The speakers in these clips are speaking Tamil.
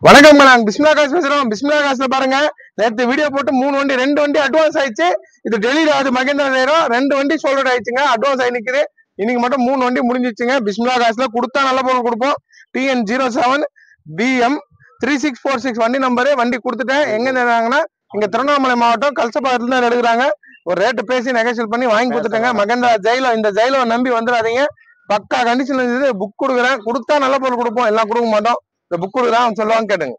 வணக்கம் நாங்க பிஸ்மிலா காசு பேசுறோம். பிஸ்மிலா காசுல பாருங்க, நேற்று வீடியோ போட்டு 3 வண்டி 2 வண்டி அட்வான்ஸ் ஆயிடுச்சு. இது டெல்லியில அது மகேந்திரா நேரம் 2 வண்டி சோல்ட் ஆயிடுச்சுங்க. அட்வான்ஸ் ஆகி நிக்குது. இன்னைக்கு மட்டும் 3 வண்டி முடிஞ்சிச்சுங்க. பிஸ்மிலா காசுல கொடுத்தா நல்ல பொருள் கொடுப்போம். TN07 BM 3646 வண்டி நம்பரு. வண்டி கொடுத்துட்டேன். எங்க இருந்தாங்கன்னா இங்க திருவண்ணாமலை மாவட்டம் கல்சப்பாக்கத்துல தான் எடுக்கிறாங்க. ஒரு ரேட்டு பேசி நெகோசியேட் பண்ணி வாங்கி கொடுத்துட்டேங்க. மகேந்திரா ஜெயிலோ, இந்த ஜெயிலோ நம்பி வந்துடாதீங்க. பக்கா கண்டிஷன் இருந்தது. புக் கொடுக்குறேன். கொடுத்தா நல்ல பொருள் கொடுப்போம், எல்லாம் கொடுக்க மாட்டோம். இந்த புக் கொடுக்குறான் சொல்லுவாங்க, கேட்டுங்க.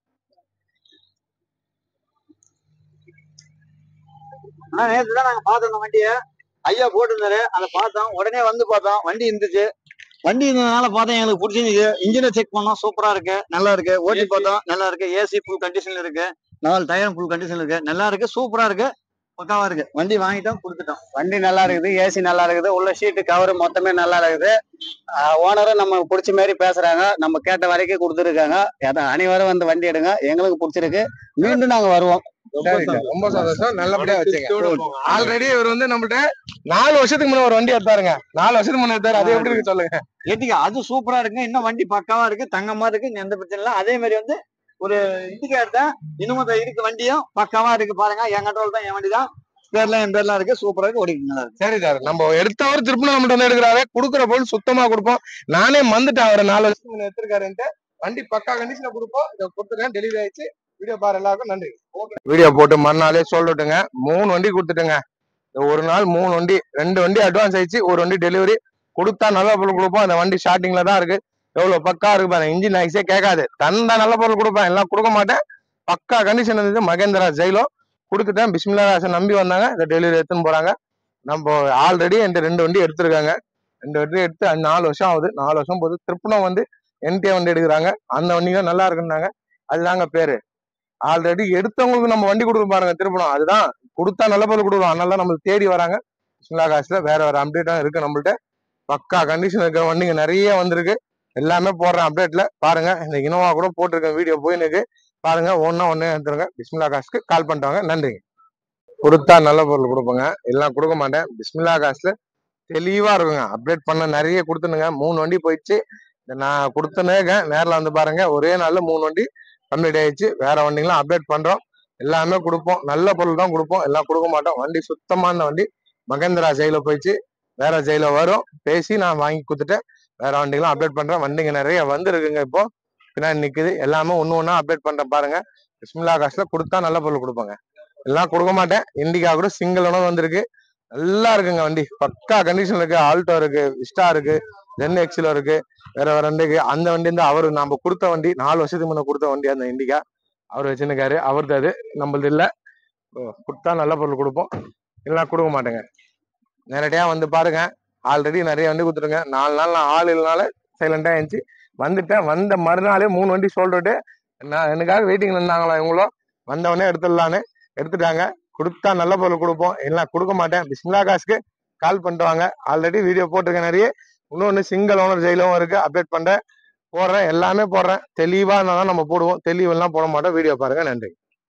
நேற்றுதான் நாங்க பார்த்தோம் அந்த வண்டியை. ஐயா போட்டிருந்தாரு, அதை பார்த்தோம். உடனே வந்து பார்த்தோம், வண்டி இருந்துச்சு. வண்டி இருந்ததுனால பார்த்தோம், எங்களுக்கு பிடிச்சிருந்துச்சு. இன்ஜினை செக் பண்ணோம், சூப்பரா இருக்கு, நல்லா இருக்கு. ஓட்டி பார்த்தோம், நல்லா இருக்கு. ஏசி ஃபுல் கண்டிஷன்ல இருக்கு, 4 டயரும் ஃபுல் கண்டிஷன்ல இருக்கு, நல்லா இருக்கு, சூப்பரா இருக்கு, பக்காவா இருக்கு. வண்டி வாங்கிட்டோம், கொடுத்துட்டோம். வண்டி நல்லா இருக்குது, ஏசி நல்லா இருக்குது, உள்ள ஷீட்டு கவர் மொத்தமே நல்லா இருக்குது. ஓனரும் நம்ம பிடிச்ச மாதிரி பேசுறாங்க, நம்ம கேட்ட வரைக்கும் கொடுத்துருக்காங்க. அனைவரும் வந்து வண்டி எடுங்க, எங்களுக்கு பிடிச்சிருக்கு. மீண்டும் நாங்க வருவோம். ரொம்ப சந்தோஷம், நல்லபடியா வச்சுங்க. ஆல்ரெடி இவர் வந்து நம்மகிட்ட 4 வருஷத்துக்கு முன்ன ஒரு வண்டி எடுத்தாருங்க. 4 வருஷத்துக்கு முன்ன எடுத்தாரு. அது எப்படி இருக்கு சொல்லுங்க. ஏத்திக்க, அது சூப்பரா இருக்கு. இன்னும் வண்டி பக்காவா இருக்கு, தங்கமா இருக்கு, எந்த பிரச்சனை இல்லை. அதே மாதிரி வந்து ஒரு இண்டிகேட்டர் தான் இன்னும் இருக்கு, வண்டியும் பக்காவா இருக்கு. பாருங்க, என் கண்ட்ரோல் தான், என் வண்டி தான். என் பேர்லாம் இருக்கு, சூப்பரா இருக்கு, ஓடிக்கு. சரி சார், நம்ம எடுத்தவர் திருப்பி நம்மகிட்ட வந்து எடுக்கிறாரு. கொடுக்குற பொருள் சுத்தமா கொடுப்போம். நானே வந்துட்டேன், அவர் 4 வருஷத்துக்கு முன்ன எடுத்திருக்காருன்ட்டு. வண்டி பக்கா கண்டிஷன்ல கொடுப்போம். இதை கொடுத்துட்டேன், டெலிவரி ஆயிடுச்சு. வீடியோ பாரு, எல்லாருக்கும் நன்றி. வீடியோ போட்டு மறுநாளே சொல்லிட்டுங்க. 3 வண்டி கொடுத்துட்டுங்க. ஒரு நாள் 3 வண்டி, 2 வண்டி அட்வான்ஸ் ஆயிடுச்சு, ஒரு வண்டி டெலிவரி. கொடுத்தா நல்ல பொருள் கொடுப்போம். அந்த வண்டி ஸ்டார்டிங்ல தான் இருக்கு. எவ்வளவு பக்கா இருக்கு பாருங்க. இன்ஜின் ஐஸே கேட்காது. தந்தா நல்ல பொருள் கொடுப்பேன், எல்லாம் கொடுக்க மாட்டேன். பக்கா கண்டிஷன் இருந்தது. மகேந்திரா ஜெயிலோ கொடுத்துட்டேன். பிஸ்மிலா காசை நம்பி வந்தாங்க. இந்த டெலிவரி எடுத்துன்னு போறாங்க. நம்ம ஆல்ரெடி என்கிட்ட 2 வண்டி எடுத்திருக்காங்க. 2 வண்டி எடுத்து 4 வருஷம் ஆகுது. 4 வருஷம் போது திருப்பணம் வந்து NTA வண்டி எடுக்கிறாங்க. அந்த வண்டிங்க நல்லா இருக்குன்னாங்க. அதுதாங்க பேரு. ஆல்ரெடி எடுத்தவங்களுக்கு நம்ம வண்டி கொடுக்க பாருங்க, திருப்பணம். அதுதான் கொடுத்தா நல்ல பொருள் கொடுக்குறோம். அதனால தான் நம்மளுக்கு தேடி வராங்க. பிஸ்மிலா காசுல வேற அப்டேட்டும் இருக்கு நம்மள்ட்ட. பக்கா கண்டிஷன் இருக்கிற வண்டிங்க நிறைய வந்திருக்கு. எல்லாமே போடுறேன் அப்டேட்ல பாருங்க. இந்த இனோவா கூட போட்டிருக்கேன், வீடியோ போயிருக்கு பாருங்க. ஒன்னே எடுத்துருங்க. பிஸ்மிலா காசுக்கு கால் பண்ணிட்டாங்க. நன்றிங்க. கொடுத்தா நல்ல பொருள் கொடுப்பேங்க, எல்லாம் கொடுக்க மாட்டேன். பிஸ்மிலா காசுல தெளிவா இருக்குங்க. அப்டேட் பண்ண நிறைய கொடுத்துனுங்க. 3 வண்டி போயிடுச்சு. நான் கொடுத்தனேங்க, நேரில் வந்து பாருங்க. ஒரே நாள்ல 3 வண்டி கம்ப்ளீட் ஆயிடுச்சு. வேற வண்டிங்களாம் அப்டேட் பண்றோம். எல்லாமே கொடுப்போம், நல்ல பொருள் தான் கொடுப்போம், எல்லாம் கொடுக்க மாட்டோம். வண்டி சுத்தமான வண்டி. மகேந்திரா ஜெயில போயிடுச்சு, வேற ஜெயில வரும். பேசி நான் வாங்கி கொடுத்துட்டேன். வேற வண்டிகளும் அப்டேட் பண்றேன். வண்டிங்க நிறைய வந்துருக்குங்க. இப்போ பின்னாடி நிக்குது. எல்லாமே ஒண்ணு அப்டேட் பண்றேன் பாருங்க. பிஸ்மிலா காசுல கொடுத்தா நல்ல பொருள் கொடுப்பாங்க, எல்லாம் கொடுக்க மாட்டேன். இண்டிகா கூட சிங்கிள் உணவு வந்திருக்கு. நல்லா இருக்குங்க வண்டி, பக்கா கண்டிஷன் இருக்கு. ஆல்டோ இருக்கு, விஸ்டா இருக்கு, ஜென் எக்ஸிலோ இருக்கு, வேற வண்டிக்கு. அந்த வண்டி வந்து அவரு நம்ம கொடுத்த வண்டி, 4 வருஷத்துக்கு முன்ன கொடுத்த வண்டி. அந்த இண்டிகா அவர் வச்சுருக்காரு, அவருக்கு. அது நம்மளது இல்ல. கொடுத்தா நல்ல பொருள் கொடுப்போம், எல்லாம் கொடுக்க மாட்டேங்க. நேரடியா வந்து பாருங்க. ஆல்ரெடி நிறைய வண்டி கொடுத்துருங்க. 4 நாள் நான் ஆள் இல்லைனால சைலண்டா இருந்துச்சு. வந்துட்டேன். வந்த மறுநாளே 3 வண்டி சொல்லிட்டு நான் எனக்காக வெயிட்டிங்ல இருந்தாங்களா இவங்களோ. வந்தவொடனே எடுத்துடலான்னு எடுத்துட்டாங்க. கொடுத்தா நல்ல பொருள் கொடுப்போம், எல்லாம் கொடுக்க மாட்டேன். பிஸ்மிலா காசுக்கு கால் பண்ணிட்டு வாங்க. ஆல்ரெடி வீடியோ போட்டிருக்கேன் நிறைய. இன்னொன்னு சிங்கிள் ஓனர் ஜெயிலும் இருக்கு, அப்டேட் பண்றேன், போடுறேன். எல்லாமே போடுறேன். தெளிவா இருந்தாதான் நம்ம போடுவோம், தெளிவெல்லாம் போட மாட்டோம். வீடியோ பாருங்க. நன்றி.